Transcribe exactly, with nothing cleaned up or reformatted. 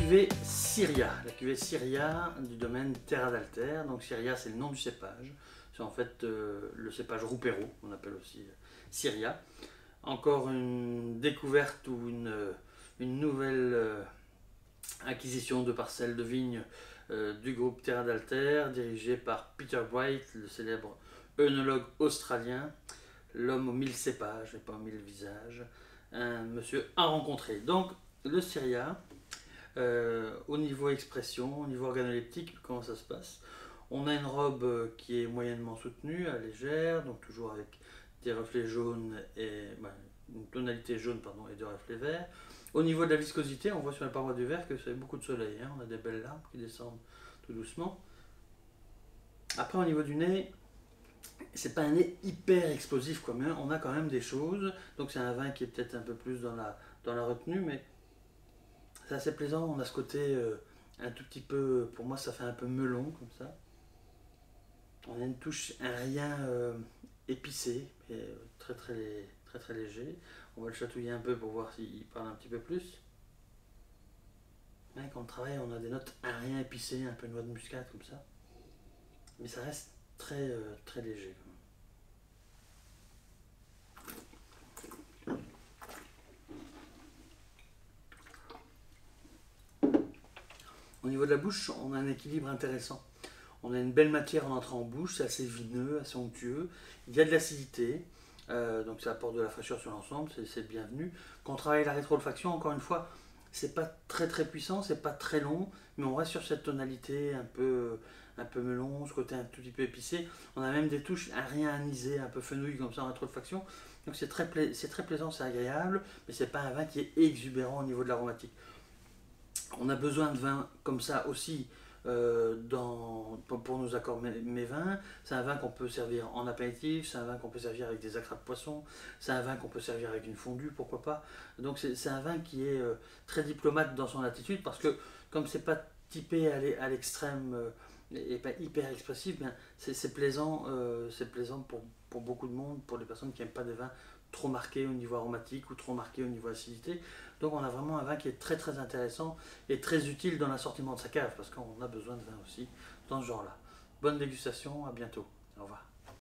cuvée Syria, la cuvée Syria du domaine Terra d'Alter. Donc Syria, c'est le nom du cépage. C'est en fait euh, le cépage Roupéro, on appelle aussi euh, Syria. Encore une découverte ou une, euh, une nouvelle euh, acquisition de parcelles de vignes euh, du groupe Terra d'Alter, dirigé par Peter Bright, le célèbre œnologue australien, l'homme aux mille cépages et pas aux mille visages, un monsieur à rencontrer. Donc le Syria, euh, au niveau expression, au niveau organoleptique, comment ça se passe? On a une robe qui est moyennement soutenue, à légère, donc toujours avec des reflets jaunes et ben, une tonalité jaune pardon, et de reflets verts. Au niveau de la viscosité, on voit sur la paroi du verre que c'est beaucoup de soleil, hein. On a des belles larmes qui descendent tout doucement. Après, au niveau du nez, c'est pas un nez hyper explosif, quoi, mais on a quand même des choses. Donc c'est un vin qui est peut-être un peu plus dans la, dans la retenue, mais c'est assez plaisant. On a ce côté euh, un tout petit peu, pour moi ça fait un peu melon comme ça. On a une touche, un rien euh, épicé, mais très très, très très léger. On va le chatouiller un peu pour voir s'il parle un petit peu plus. Ouais, quand on travaille, on a des notes un rien épicé, un peu noix de muscade comme ça. Mais ça reste très euh, très léger. Au niveau de la bouche, on a un équilibre intéressant. On a une belle matière en entrant en bouche, c'est assez vineux, assez onctueux. Il y a de l'acidité, euh, donc ça apporte de la fraîcheur sur l'ensemble, c'est bienvenu. Quand on travaille la rétro-olfaction, encore une fois, c'est pas très très puissant, c'est pas très long, mais on reste sur cette tonalité un peu, un peu melon, ce côté un tout petit peu épicé. On a même des touches, un rien anisé, un peu fenouil comme ça en rétro-olfaction. Donc c'est très, pla très plaisant, c'est agréable, mais c'est pas un vin qui est exubérant au niveau de l'aromatique. On a besoin de vins comme ça aussi euh, dans, pour, pour nos accords mes vins. C'est un vin qu'on peut servir en apéritif, c'est un vin qu'on peut servir avec des acras de poisson, c'est un vin qu'on peut servir avec une fondue, pourquoi pas. Donc c'est un vin qui est euh, très diplomate dans son attitude parce que comme c'est pas typé à l'extrême euh, et pas hyper expressif, c'est plaisant, euh, c'est plaisant pour, pour beaucoup de monde, pour les personnes qui n'aiment pas des vins trop marqué au niveau aromatique ou trop marqué au niveau acidité. Donc on a vraiment un vin qui est très très intéressant et très utile dans l'assortiment de sa cave parce qu'on a besoin de vin aussi dans ce genre-là. Bonne dégustation, à bientôt. Au revoir.